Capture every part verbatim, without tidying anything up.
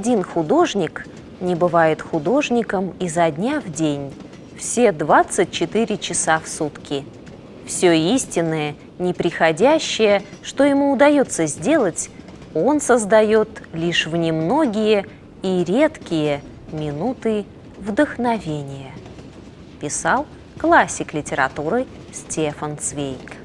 один художник не бывает художником изо дня в день, все двадцать четыре часа в сутки. Все истинное, неприходящее, что ему удается сделать, он создает лишь в немногие и редкие минуты вдохновения. Писал классик литературы Стефан Цвейг.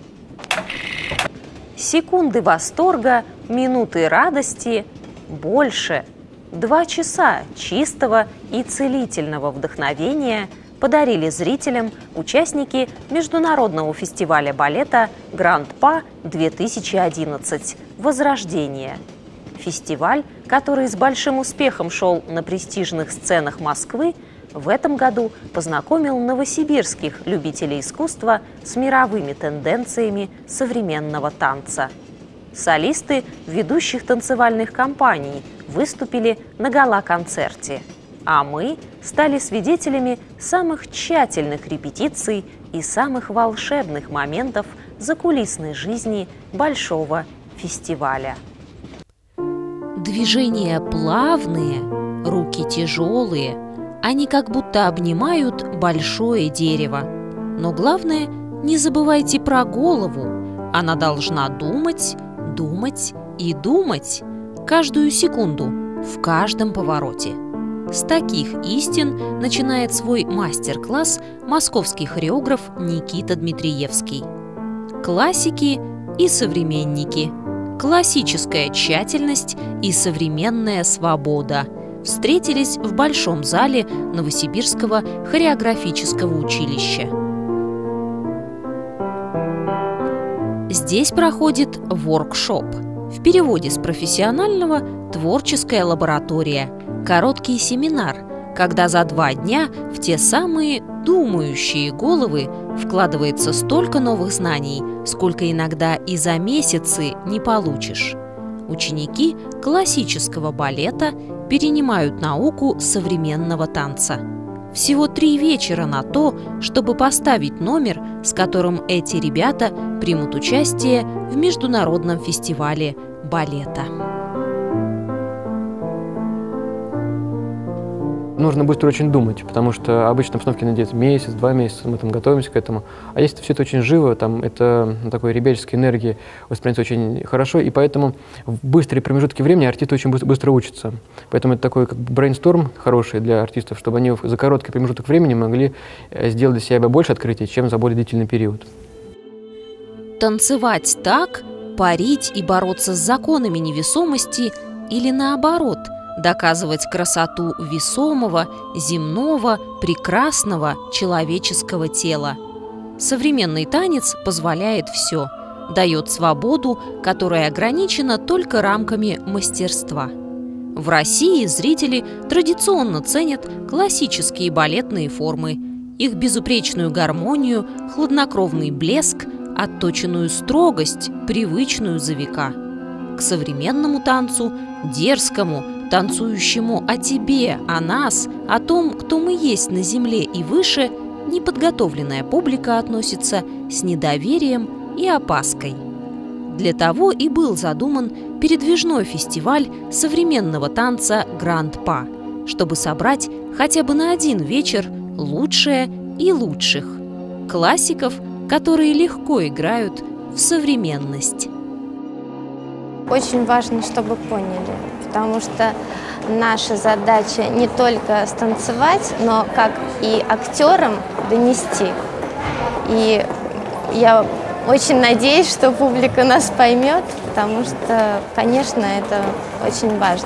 Секунды восторга, минуты радости больше. Два часа чистого и целительного вдохновения подарили зрителям участники международного фестиваля балета «Гранд-Па-две тысячи одиннадцать. Возрождение». Фестиваль, который с большим успехом шел на престижных сценах Москвы, в этом году познакомил новосибирских любителей искусства с мировыми тенденциями современного танца. Солисты ведущих танцевальных компаний выступили на гала-концерте, а мы стали свидетелями самых тщательных репетиций и самых волшебных моментов закулисной жизни большого фестиваля. Движения плавные, руки тяжелые, они как будто обнимают большое дерево. Но главное, не забывайте про голову. Она должна думать, думать и думать каждую секунду, в каждом повороте. С таких истин начинает свой мастер-класс московский хореограф Никита Дмитриевский. Классики и современники. Классическая тщательность и современная свобода встретились в Большом зале Новосибирского хореографического училища. Здесь проходит воркшоп. В переводе с профессионального «творческая лаборатория», короткий семинар, когда за два дня в те самые думающие головы вкладывается столько новых знаний, сколько иногда и за месяцы не получишь. Ученики классического балета перенимают науку современного танца. Всего три вечера на то, чтобы поставить номер, с которым эти ребята примут участие в международном фестивале балета. Нужно быстро очень думать, потому что обычно обстановки надеются месяц, два месяца, мы там готовимся к этому. А если все это очень живо, там это такой ребяческой энергии воспринимается очень хорошо, и поэтому в быстрые промежутки времени артисты очень быстро, быстро учатся. Поэтому это такой как бы брейнсторм хороший для артистов, чтобы они за короткий промежуток времени могли сделать для себя больше открытий, чем за более длительный период. Танцевать так, парить и бороться с законами невесомости или наоборот – доказывать красоту весомого, земного, прекрасного человеческого тела. Современный танец позволяет все, дает свободу, которая ограничена только рамками мастерства. В России зрители традиционно ценят классические балетные формы, их безупречную гармонию, хладнокровный блеск, отточенную строгость, привычную за века. К современному танцу, дерзкому, танцующему о тебе, о нас, о том, кто мы есть на земле и выше, неподготовленная публика относится с недоверием и опаской. Для того и был задуман передвижной фестиваль современного танца «Гранд-Па», чтобы собрать хотя бы на один вечер лучшее и лучших классиков, которые легко играют в современность. Очень важно, чтобы поняли, потому что наша задача не только станцевать, но как и актерам донести. И я очень надеюсь, что публика нас поймет, потому что, конечно, это очень важно.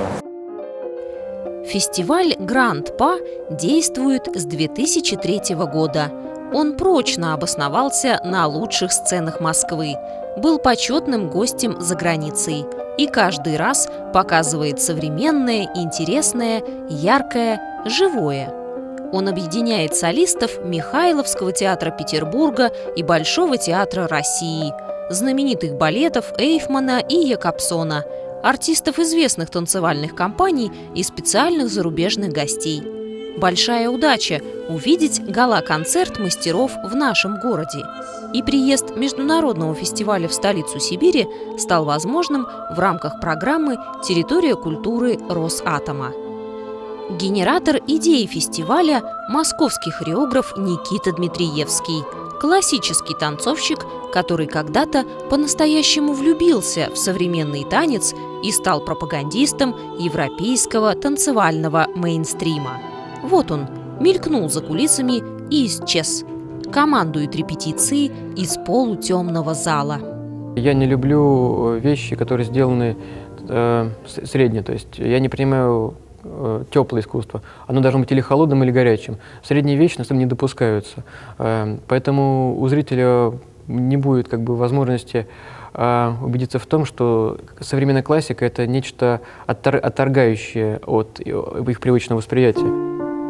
Фестиваль «Гранд-Па» действует с две тысячи третьего года. Он прочно обосновался на лучших сценах Москвы, был почетным гостем за границей и каждый раз показывает современное, интересное, яркое, живое. Он объединяет солистов Михайловского театра Петербурга и Большого театра России, знаменитых балетов Эйфмана и Якобсона, артистов известных танцевальных компаний и специальных зарубежных гостей. большая удача увидеть гала-концерт мастеров в нашем городе. И приезд международного фестиваля в столицу Сибири стал возможным в рамках программы «Территория культуры Росатома». Генератор идеи фестиваля – московский хореограф Никита Дмитриевский, классический танцовщик, который когда-то по-настоящему влюбился в современный танец и стал пропагандистом европейского танцевального мейнстрима. Вот он, мелькнул за кулисами и исчез. Командует репетиции из полутемного зала. Я не люблю вещи, которые сделаны э, средне, то есть я не принимаю э, теплое искусство. Оно должно быть или холодным, или горячим. Средние вещи на самом деле не допускаются. Э, поэтому у зрителя не будет как бы возможности э, убедиться в том, что современная классика — это нечто оттор отторгающее от их привычного восприятия.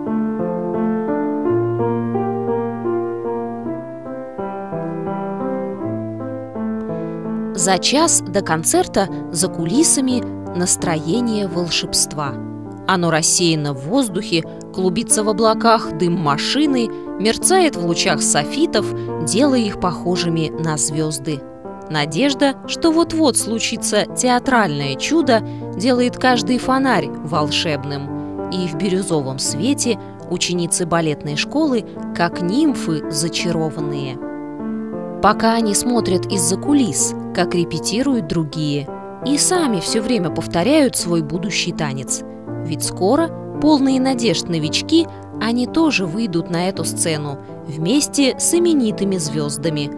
За час до концерта за кулисами настроение волшебства. Оно рассеяно в воздухе, клубится в облаках дым машины, мерцает в лучах софитов, делая их похожими на звезды. Надежда, что вот-вот случится театральное чудо, делает каждый фонарь волшебным. И в бирюзовом свете ученицы балетной школы, как нимфы зачарованные. Пока они смотрят из-за кулис, как репетируют другие, и сами все время повторяют свой будущий танец. Ведь скоро, полные надежд новички, они тоже выйдут на эту сцену вместе с именитыми звездами.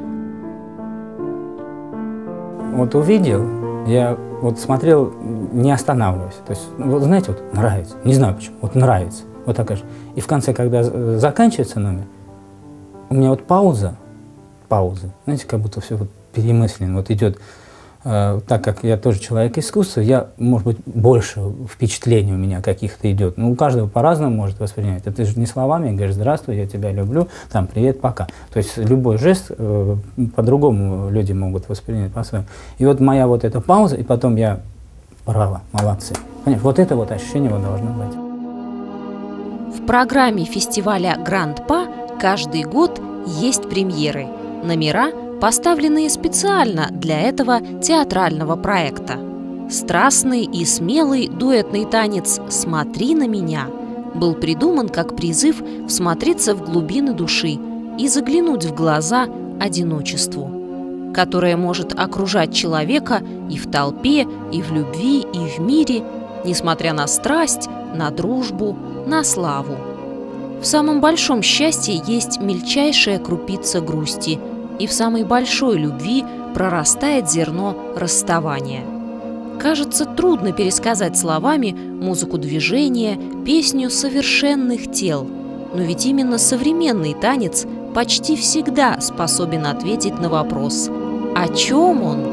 Вот увидел, я вот смотрел, не останавливаясь. То есть, вот знаете, вот нравится, не знаю почему, вот нравится, вот так же. И в конце, когда заканчивается номер, у меня вот пауза, пауза, знаете, как будто все вот перемысленно, вот идет, э, так как я тоже человек искусства, я, может быть, больше впечатлений у меня каких-то идет. Ну, у каждого по-разному может воспринять. Это же не словами, говоришь: здравствуй, я тебя люблю, там, привет, пока. То есть любой жест э, по-другому люди могут воспринять по-своему. И вот моя вот эта пауза, и потом я: браво, молодцы. Понимаешь, вот это вот ощущение вот должно быть. В программе фестиваля Гранд-Па каждый год есть премьеры. Номера, поставленные специально для этого театрального проекта. Страстный и смелый дуэтный танец «Смотри на меня» был придуман как призыв всмотреться в глубины души и заглянуть в глаза одиночеству, которое может окружать человека и в толпе, и в любви, и в мире, несмотря на страсть, на дружбу, на славу. В самом большом счастье есть мельчайшая крупица грусти, и в самой большой любви прорастает зерно расставания. Кажется, трудно пересказать словами музыку движения, песню совершенных тел, но ведь именно современный танец почти всегда способен ответить на вопрос: о чем он?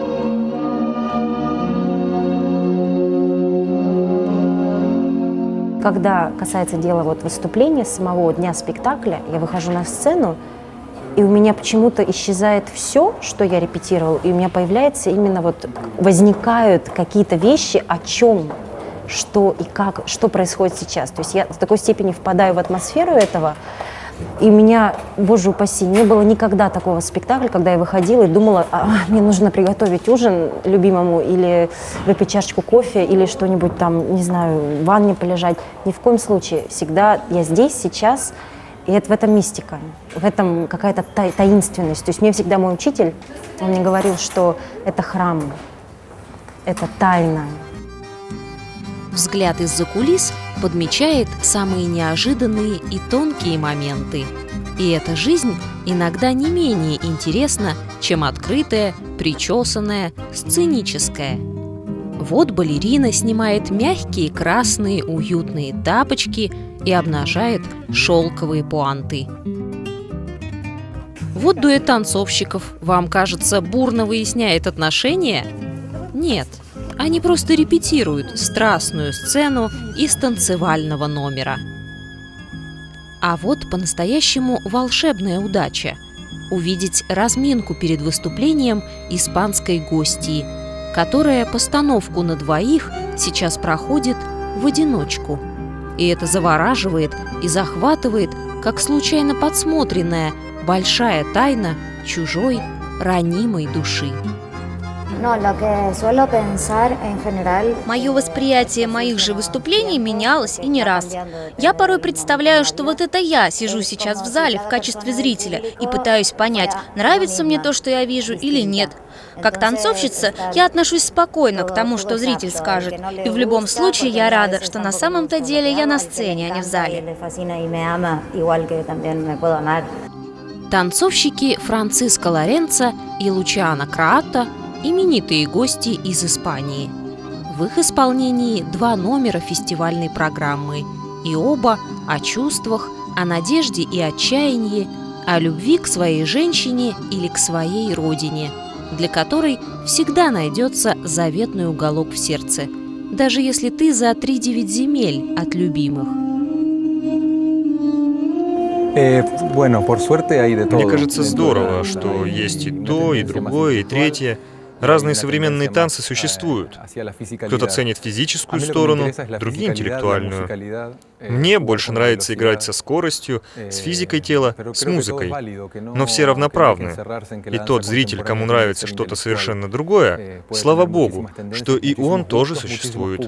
Когда касается дела вот выступления, самого дня спектакля, я выхожу на сцену, и у меня почему-то исчезает все, что я репетировал, и у меня появляется именно вот, возникают какие-то вещи, о чем, что и как, что происходит сейчас. То есть я в такой степени впадаю в атмосферу этого, и у меня, боже упаси, не было никогда такого спектакля, когда я выходила и думала: а, мне нужно приготовить ужин любимому, или выпить чашечку кофе, или что-нибудь там, не знаю, в ванне полежать. Ни в коем случае. Всегда я здесь, сейчас, и это, в этом мистика, в этом какая-то та таинственность. То есть мне всегда мой учитель, он мне говорил, что это храм, это тайна. Взгляд из-за кулис подмечает самые неожиданные и тонкие моменты. И эта жизнь иногда не менее интересна, чем открытая, причесанная, сценическая. Вот балерина снимает мягкие красные уютные тапочки и обнажает шелковые пуанты. Вот дуэт танцовщиков, вам кажется, бурно выясняет отношения? Нет. Они просто репетируют страстную сцену из танцевального номера. А вот по-настоящему волшебная удача – увидеть разминку перед выступлением испанской гостьи, которая постановку на двоих сейчас проходит в одиночку. И это завораживает и захватывает, как случайно подсмотренная большая тайна чужой ранимой души. Мое восприятие моих же выступлений менялось и не раз. Я порой представляю, что вот это я сижу сейчас в зале в качестве зрителя и пытаюсь понять, нравится мне то, что я вижу, или нет. Как танцовщица я отношусь спокойно к тому, что зритель скажет. И в любом случае я рада, что на самом-то деле я на сцене, а не в зале. Танцовщики Франциско Лоренцо и Лучиано Краатто – именитые гости из Испании. В их исполнении два номера фестивальной программы, и оба о чувствах, о надежде и отчаянии, о любви к своей женщине или к своей родине, для которой всегда найдется заветный уголок в сердце, даже если ты за три девять земель от любимых. Мне кажется, здорово, что есть и то, и другое, и третье. Разные современные танцы существуют. Кто-то ценит физическую сторону, другие — интеллектуальную. Мне больше нравится играть со скоростью, с физикой тела, с музыкой. Но все равноправны. И тот зритель, кому нравится что-то совершенно другое, слава богу, что и он тоже существует.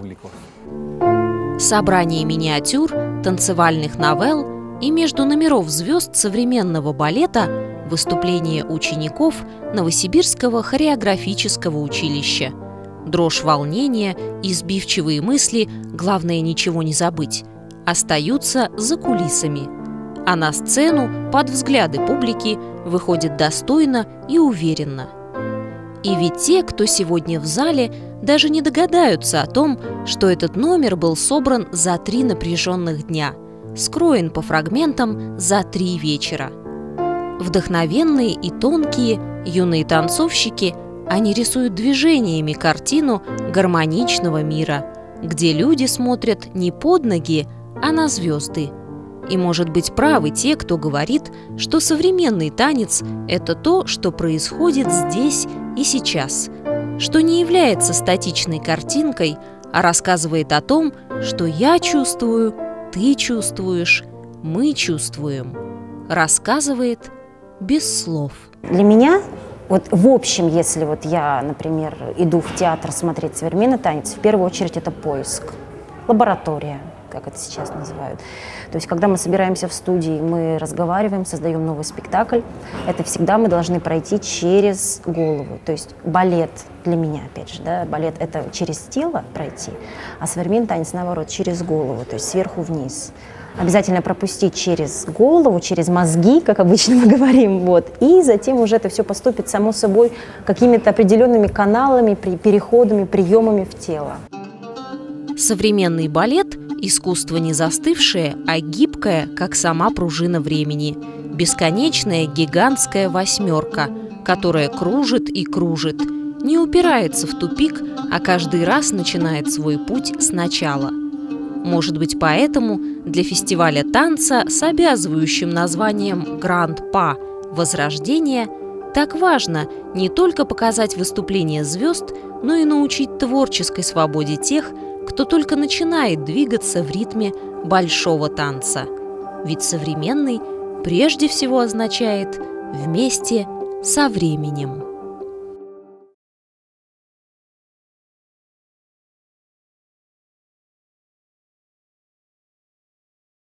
Собрание миниатюр, танцевальных новелл и между номеров звезд современного балета – выступление учеников Новосибирского хореографического училища. Дрожь волнения и сбивчивые мысли, главное ничего не забыть, остаются за кулисами. А на сцену под взгляды публики выходит достойно и уверенно. И ведь те, кто сегодня в зале, даже не догадаются о том, что этот номер был собран за три напряженных дня, скроен по фрагментам за три вечера. Вдохновенные и тонкие юные танцовщики, они рисуют движениями картину гармоничного мира, где люди смотрят не под ноги, а на звезды. И, может быть, правы те, кто говорит, что современный танец – это то, что происходит здесь и сейчас, что не является статичной картинкой, а рассказывает о том, что я чувствую, ты чувствуешь, мы чувствуем. Рассказывает без слов. Для меня, вот в общем, если вот я, например, иду в театр смотреть современный танец, в первую очередь это поиск, лаборатория, как это сейчас называют. То есть, когда мы собираемся в студии, мы разговариваем, создаем новый спектакль, это всегда мы должны пройти через голову. То есть балет для меня, опять же, да, балет — это через тело пройти, а современный танец, наоборот, через голову, то есть сверху вниз. Обязательно пропустить через голову, через мозги, как обычно мы говорим, вот, и затем уже это все поступит само собой какими-то определенными каналами, переходами, приемами в тело. Современный балет – искусство не застывшее, а гибкое, как сама пружина времени. Бесконечная гигантская восьмерка, которая кружит и кружит, не упирается в тупик, а каждый раз начинает свой путь сначала. Может быть, поэтому для фестиваля танца с обязывающим названием «Гранд Па» «Возрождение» так важно не только показать выступление звезд, но и научить творческой свободе тех, кто только начинает двигаться в ритме большого танца. Ведь современный прежде всего означает «вместе со временем».